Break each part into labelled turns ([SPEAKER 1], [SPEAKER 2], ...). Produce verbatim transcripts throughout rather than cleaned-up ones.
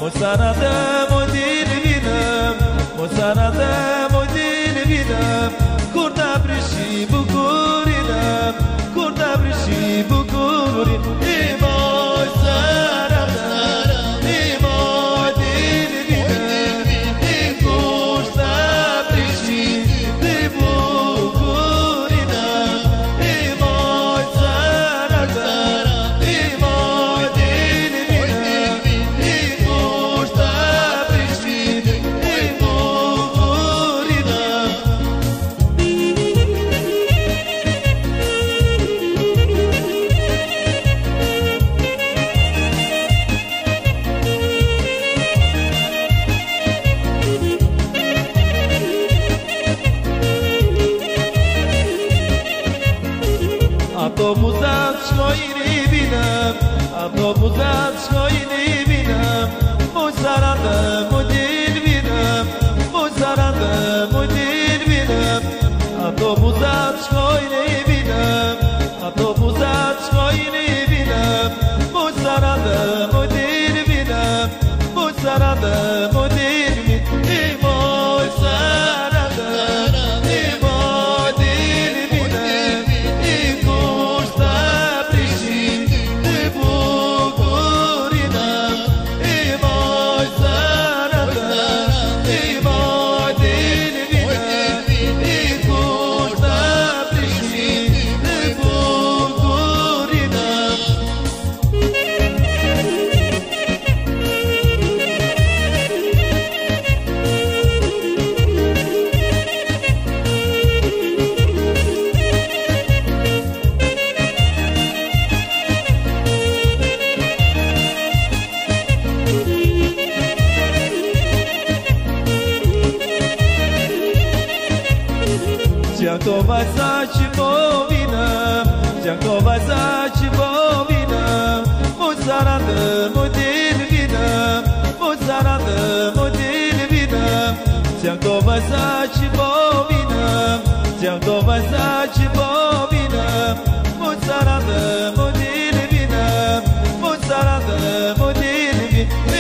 [SPEAKER 1] Mozaradam o dilvinam, mozaradam o dilvinam, curda brishi bucurinam, curda brishi bucurin, e mozaradam, e modilvinam, e curda brishi de bucurinam, e mozaradam, e modilvinam, e curda brishi de bucurinam. Autobuzat shkojni vinam, autobuzat shkojni vinam, mozaradam o dilvinam, mozaradam o dilvinam, autobuzat shkojni vinam, autobuzat shkojni vinam, mozaradam o dilvinam, mozaradam o dilvin, e mozaradam, e modilvinam, e curda brishi de bucurinam, e mozaradam, e modilvinam, e curda brishi de bucurinam. Jankovaj zači povinam, jankovaj zači povinam, mozaradam o dilvinam, mozaradam o dilvinam, jankovaj zači povinam, jankovaj zači povinam, mozaradam o dilvinam, mozaradam o dilvin, e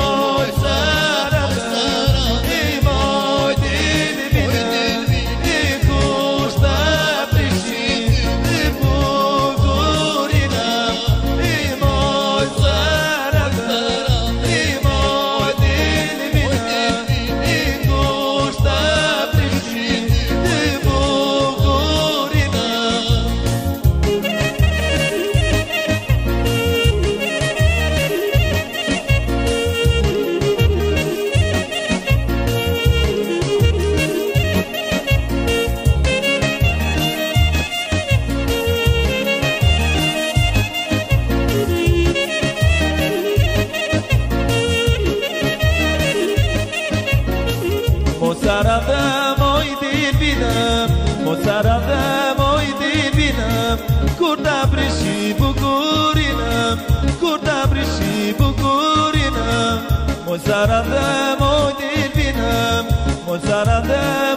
[SPEAKER 1] mozaradam, e modilvinam, e curda brishi de bucurinam, e mozaradam, e modilvinam, e curda brishi de bucurinam. Mozaradam o dilvinam, mozaradam o dilvinam, curda brishi bucurinam, curda brishi bucurinam, mozaradam o dilvinam, mozaradam